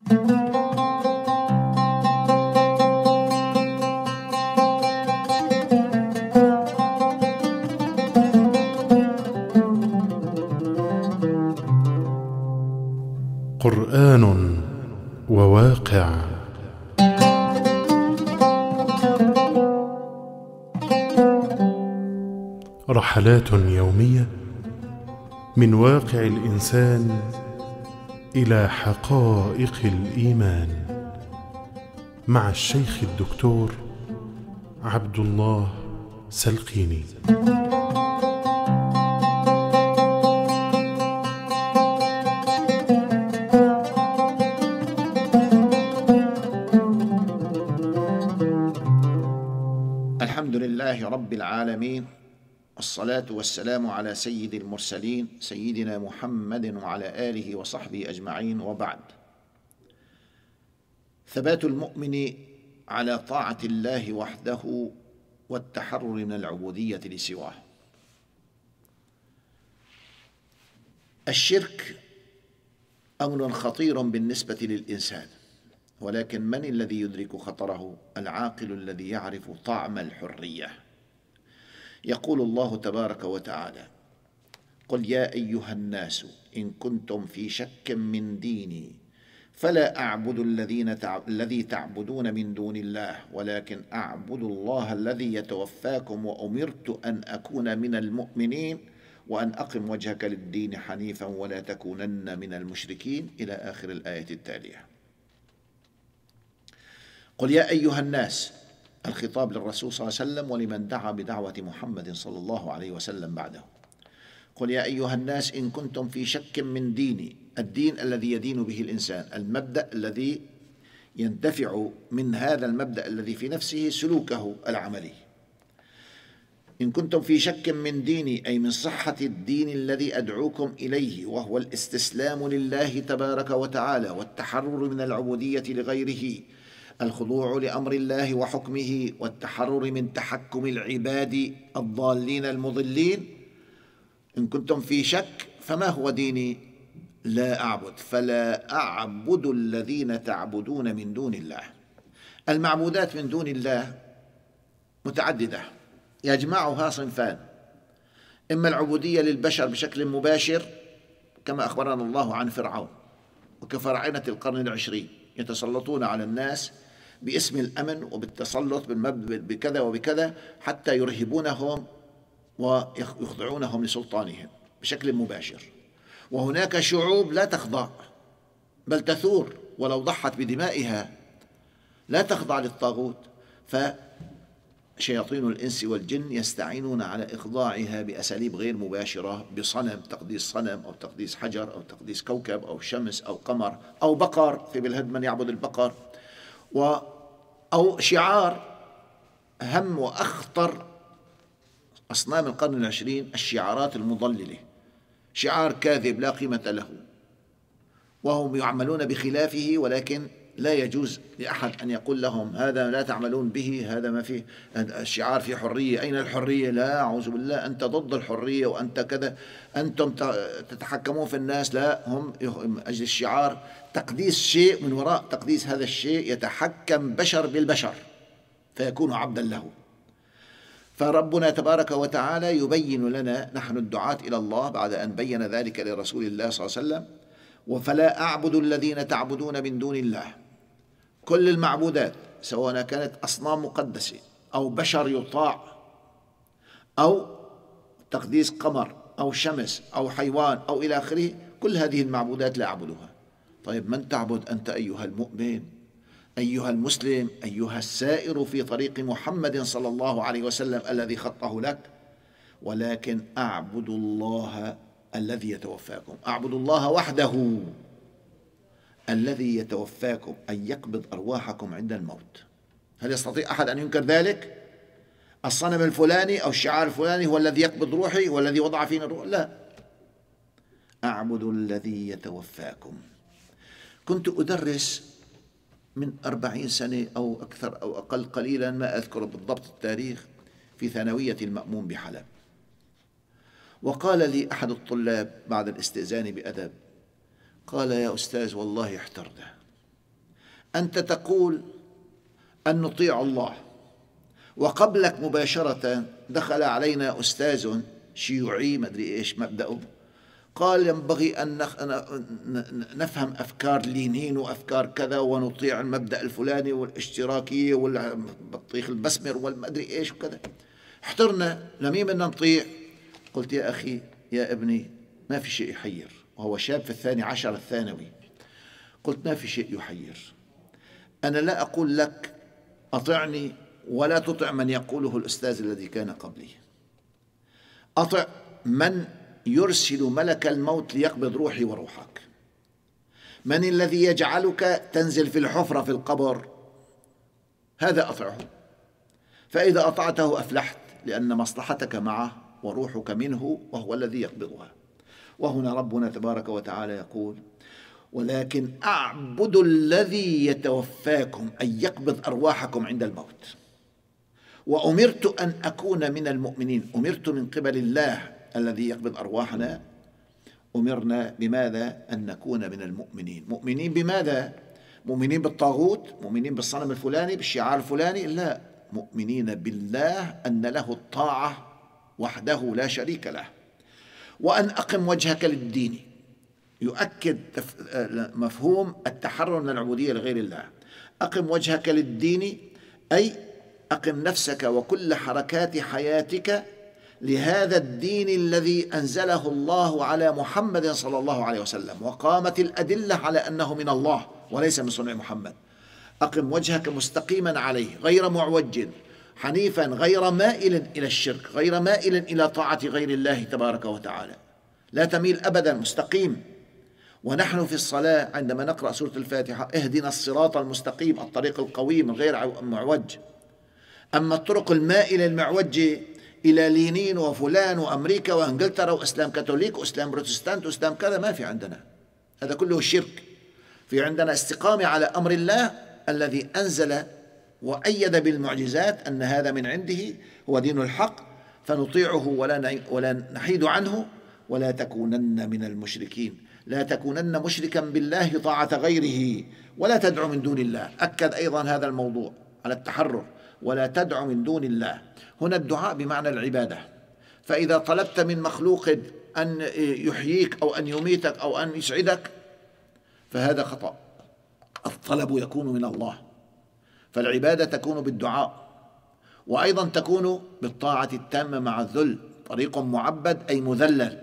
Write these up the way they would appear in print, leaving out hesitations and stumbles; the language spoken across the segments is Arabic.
قرآن وواقع. رحلات يومية من واقع الإنسان إلى حقائق الإيمان، مع الشيخ الدكتور عبد الله سلقيني. الحمد لله رب العالمين، والصلاة والسلام على سيد المرسلين سيدنا محمد وعلى آله وصحبه أجمعين، وبعد. ثبات المؤمن على طاعة الله وحده والتحرر من العبودية لسواه. الشرك أمر خطير بالنسبة للإنسان، ولكن من الذي يدرك خطره؟ العاقل الذي يعرف طعم الحرية. يقول الله تبارك وتعالى: قل يا أيها الناس إن كنتم في شك من ديني فلا أعبد الذي تعبدون من دون الله، ولكن أعبد الله الذي يتوفاكم، وأمرت أن أكون من المؤمنين، وأن أقم وجهك للدين حنيفا ولا تكونن من المشركين، إلى آخر الآية التالية. قل يا أيها الناس، الخطاب للرسول صلى الله عليه وسلم ولمن دعا بدعوة محمد صلى الله عليه وسلم بعده. قل يا أيها الناس إن كنتم في شك من ديني، الدين الذي يدين به الإنسان، المبدأ الذي يندفع من هذا المبدأ الذي في نفسه سلوكه العملي. إن كنتم في شك من ديني، أي من صحة الدين الذي أدعوكم إليه، وهو الاستسلام لله تبارك وتعالى والتحرر من العبودية لغيره، الخضوع لأمر الله وحكمه، والتحرر من تحكم العباد الضالين المضلين. إن كنتم في شك، فما هو ديني؟ لا أعبد، فلا أعبد الذين تعبدون من دون الله. المعبودات من دون الله متعددة، يجمعها صنفان: إما العبودية للبشر بشكل مباشر، كما أخبرنا الله عن فرعون وكفراعنة القرن العشرين، يتسلطون على الناس باسم الأمن وبالتسلط بكذا وبكذا حتى يرهبونهم ويخضعونهم لسلطانهم بشكل مباشر. وهناك شعوب لا تخضع، بل تثور ولو ضحت بدمائها، لا تخضع للطاغوت، فشياطين الإنس والجن يستعينون على إخضاعها بأساليب غير مباشرة، بصنم، تقديس صنم أو تقديس حجر أو تقديس كوكب أو شمس أو قمر أو بقر، في بلاد من يعبد البقر، أو شعار. أهم وأخطر أصنام القرن العشرين الشعارات المضللة، شعار كاذب لا قيمة له، وهم يعملون بخلافه، ولكن لا يجوز لأحد أن يقول لهم هذا لا تعملون به، هذا ما فيه الشعار فيه حرية. أين الحرية؟ لا، أعوذ بالله، أنت ضد الحرية وأنت كذا، أنتم تتحكمون في الناس. لا، هم أجل الشعار تقديس شيء، من وراء تقديس هذا الشيء يتحكم بشر بالبشر فيكون عبدا له. فربنا تبارك وتعالى يبين لنا نحن الدعاة إلى الله بعد أن بين ذلك لرسول الله صلى الله عليه وسلم: وفلا أعبد الذين تعبدون من دون الله. كل المعبودات، سواء كانت أصنام مقدسة أو بشر يطاع أو تقديس قمر أو شمس أو حيوان أو إلى آخره، كل هذه المعبودات لا أعبدها. طيب من تعبد أنت أيها المؤمن، أيها المسلم، أيها السائر في طريق محمد صلى الله عليه وسلم الذي خطه لك؟ ولكن أعبد الله الذي يتوفاكم، أعبد الله وحده الذي يتوفاكم، أن يقبض أرواحكم عند الموت. هل يستطيع أحد أن ينكر ذلك؟ الصنم الفلاني أو الشعار الفلاني هو الذي يقبض روحي والذي وضع فينا الروح؟ لا، أعبد الذي يتوفاكم. كنت أدرس من 40 سنة أو أكثر أو أقل قليلا، ما أذكر بالضبط التاريخ، في ثانوية المأمون بحلب. وقال لي أحد الطلاب بعد الاستئذان بأدب، قال: يا أستاذ والله احترنا، أنت تقول أن نطيع الله، وقبلك مباشرة دخل علينا أستاذ شيوعي ما أدري إيش مبدأه، قال ينبغي أن نفهم أفكار لينين وأفكار كذا ونطيع المبدأ الفلاني والاشتراكية والبطيخ البسمر والما أدري إيش وكذا. احترنا لمين بدنا نطيع؟ قلت يا أخي يا ابني ما في شيء يحير، وهو شاب في 12 الثانوي. قلت ما في شيء يحير، أنا لا أقول لك أطعني ولا تطع من يقوله الأستاذ الذي كان قبلي، أطع من يرسل ملك الموت ليقبض روحي وروحك. من الذي يجعلك تنزل في الحفرة في القبر؟ هذا أطعه، فإذا أطعته أفلحت، لأن مصلحتك معه وروحك منه وهو الذي يقبضها. وهنا ربنا تبارك وتعالى يقول ولكن أعبد الذي يتوفاكم، أي يقبض أرواحكم عند الموت، وأمرت أن أكون من المؤمنين. أمرت من قبل الله الذي يقبض أرواحنا، أمرنا بماذا؟ أن نكون من المؤمنين. مؤمنين بماذا؟ مؤمنين بالطاغوت؟ مؤمنين بالصنم الفلاني بالشعار الفلاني؟ لا، مؤمنين بالله أن له الطاعة وحده لا شريك له. وأن أقم وجهك للدين، يؤكد مفهوم التحرر من العبودية لغير الله. أقم وجهك للدين أي أقم نفسك وكل حركات حياتك لهذا الدين الذي أنزله الله على محمد صلى الله عليه وسلم، وقامت الأدلة على أنه من الله وليس من صنع محمد. أقم وجهك مستقيما عليه غير معوج، حنيفا غير مائل إلى الشرك، غير مائل إلى طاعة غير الله تبارك وتعالى، لا تميل أبدا، مستقيم. ونحن في الصلاة عندما نقرأ سورة الفاتحة اهدنا الصراط المستقيم، الطريق القويم غير معوج. أما الطرق المائلة المعوجة إلى لينين وفلان وأمريكا وإنجلترا وإسلام كاثوليك وإسلام بروتستانت وإسلام كذا، ما في عندنا، هذا كله شرك. في عندنا استقامة على أمر الله الذي أنزل وأيد بالمعجزات أن هذا من عنده هو دين الحق، فنطيعه ولا نحيد عنه. ولا تكونن من المشركين، لا تكونن مشركا بالله طاعة غيره، ولا تدعو من دون الله. أكد أيضا هذا الموضوع على التحرر، ولا تدعو من دون الله. هنا الدعاء بمعنى العبادة. فإذا طلبت من مخلوق أن يحييك أو أن يميتك أو أن يسعدك فهذا خطأ، الطلب يكون من الله. فالعبادة تكون بالدعاء، وأيضا تكون بالطاعة التامة مع الذل، طريق معبد أي مذلل.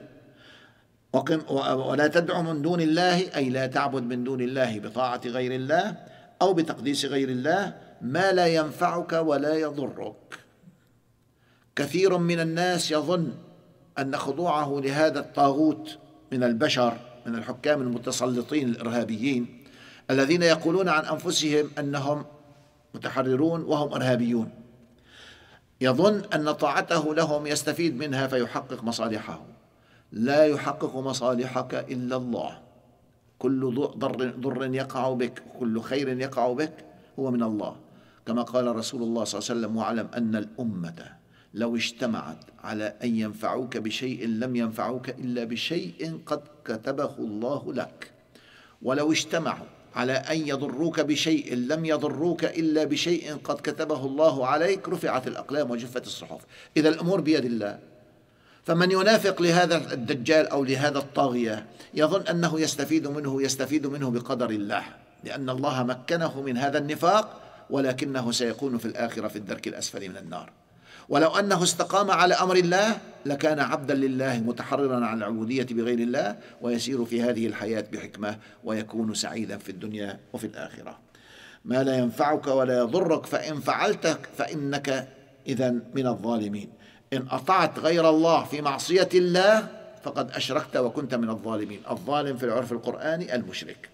ولا تدعو من دون الله أي لا تعبد من دون الله بطاعة غير الله أو بتقديس غير الله ما لا ينفعك ولا يضرك. كثير من الناس يظن أن خضوعه لهذا الطاغوت من البشر، من الحكام المتسلطين الإرهابيين الذين يقولون عن أنفسهم أنهم متحررون وهم إرهابيون، يظن أن طاعته لهم يستفيد منها فيحقق مصالحه. لا يحقق مصالحك إلا الله. كل ضر يقع بك، كل خير يقع بك هو من الله، كما قال رسول الله صلى الله عليه وسلم واعلم أن الأمة لو اجتمعت على أن ينفعوك بشيء لم ينفعوك إلا بشيء قد كتبه الله لك، ولو اجتمعوا على أن يضروك بشيء لم يضروك إلا بشيء قد كتبه الله عليك رفعت الأقلام وجفت الصحف. إذا الأمور بيد الله. فمن ينافق لهذا الدجال أو لهذا الطاغية يظن أنه يستفيد منه بقدر الله، لأن الله مكنه من هذا النفاق، ولكنه سيكون في الآخرة في الدرك الأسفل من النار. ولو أنه استقام على أمر الله لكان عبدا لله متحررا عن العبودية بغير الله، ويسير في هذه الحياة بحكمة ويكون سعيدا في الدنيا وفي الآخرة. ما لا ينفعك ولا يضرك، فإن فعلت فإنك إذا من الظالمين. إن أطعت غير الله في معصية الله فقد أشركت وكنت من الظالمين. الظالم في العرف القرآني المشرك،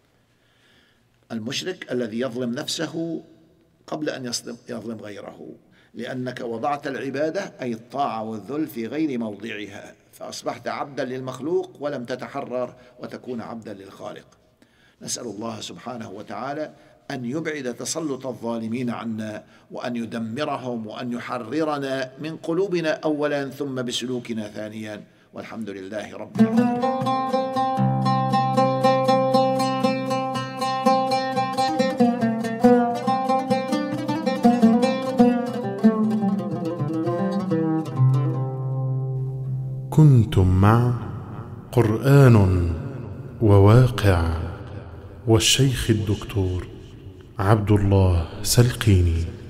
المشرك الذي يظلم نفسه قبل أن يظلم غيره، لأنك وضعت العبادة أي الطاعة والذل في غير موضعها، فأصبحت عبدا للمخلوق ولم تتحرر وتكون عبدا للخالق. نسأل الله سبحانه وتعالى أن يبعد تسلط الظالمين عنا، وأن يدمرهم، وأن يحررنا من قلوبنا أولا ثم بسلوكنا ثانيا، والحمد لله رب العالمين. كنتم مع قرآن وواقع والشيخ الدكتور عبد الله سلقيني.